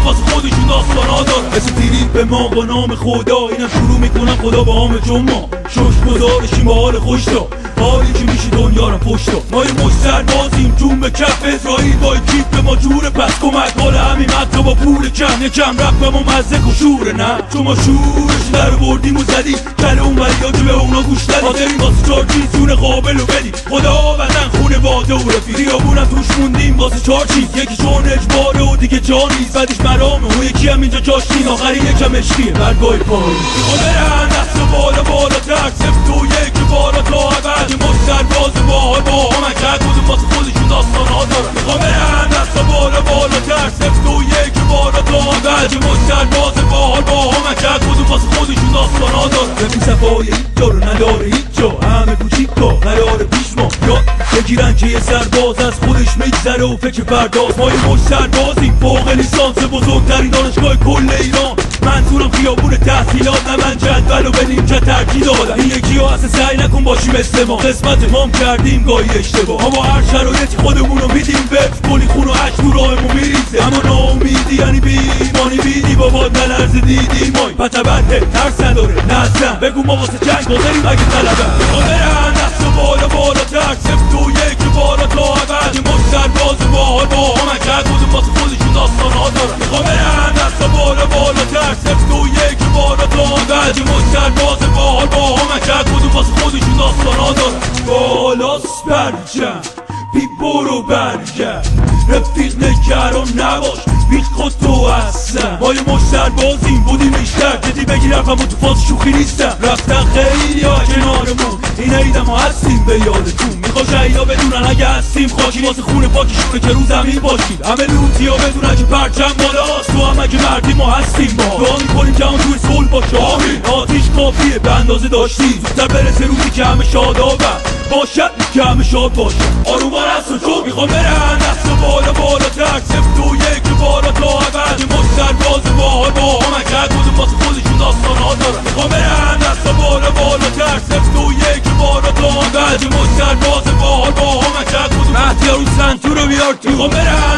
واسه خودشون داستانا دارن. اسم دیرید به ما با نام خدا، اینم شروع میکنم خدا با همه چون ما شش گذارشیم با حال خوش تا حالی که میشه دنیا رو پشت تا. ما یه مشت سربازیم جون به کف اسرائیل با کیف به ما جوره، پس کمک مال همین مکه با پول کم یکم رفت به ما مزه و شوره. نه چون ما شورش در بردیم و زدیم کل اون وریا که به اونا گوش دادیم. حاضرین واسه چار چیز جون قابل و بدیم خدا وطن خونه باده و رفیق. خیابونم توش موندیم واسه چار چیز، یکی چون اجباره و دیگه جا نیست، بعدش مرامه و یکی هم اینجا جاش نیست، آخری یکم عشقیه برگاه پایی. میخوام برن دست بالا بالاتر، سفت و یک بالا تا ابد. مشت سرباز باحال با همکت بودم واسه خودشون داستان‌ها دارن. میخوام برن دست بالا بالاتر، سفت و یک بالا تا ابد. مشت سرباز باحال با همکت بودم واسه خودشون داستان‌ها دارن. رفیق صفای هیچ جا رو نداره هیچ جا، همه کوچیکا قرار پیش ما یاد بگیرن که یه سرباز از خودش میگذره و فکر پرداز. ما یه مشت سربازیم فوق لیسانس بزرگترین دانشگاه کل ایران. منظورم خیابون تحصیلات، نه من جدول و به نیمکت ترجیح دادم. این یکی ها اصلا سعی نکن باشیم مثل ما، قسمت مام کردیم گاهی اشتباه. اما هر شرایطی خودمون رو میدیم وقت کلی خون و عشق تو راهمون میریزه. اما ناامیدی یعنی بیمانی بیدی بابا نلرز دیدی مای پتبنده ترس نداره نزدم بگو ما واسه جنگ حاضریم اگه طلبم. میخوام برن دست بالا بالاتر، سفت و یک بالا تا ابد. یه مشت سرباز باحال با همکت بودم واسه خودشون داستان‌ها دارن. میخوام برن دست بالا بالاتر، سفت و یک بالا تا ابد. یه مشت سرباز باحال با همکت بودم واسه خودشون داستان‌ها دارن. بالاست برجم بی برو برگرد، رفیق نگران نباش هیچ خود تو هستم. ما یه مشت سربازیم بودیم بیشتر، جدی بگیر حرفمو تو فاز شوخی نیستم. رفتن خیلی ها کنارمون، این عیدم ها هستیم به یادتون. میخوا شهیدا بدونن اگه هستیم خاکی واسه خونه پاکیشونه که رو زمین باشید. همه لوتی ها بدونن که پرچم بالاست، تو هم اگه مردی ما هستیم. ما دعا میکنیم که همون توی صلح باشه. آمین. آتیش کافیه به اندازه داشتیم، زودتر برسه روزی که همه شادابن باشد که همه شاد باشه. آرومان هست و چون میخوام برن دست بالا بالاتر، سفت و یک بالا تا ابد. یه مشت سرباز باحال با همکت بودم واسه خودشون داستان‌ها دارن. میخوام برن دست بالا بالاتر، سفت و یک بالا تا ابد. یه مشت سرباز باحال با همکت بودم. مهدی رو سنتور رو بیار تو. میخوام برن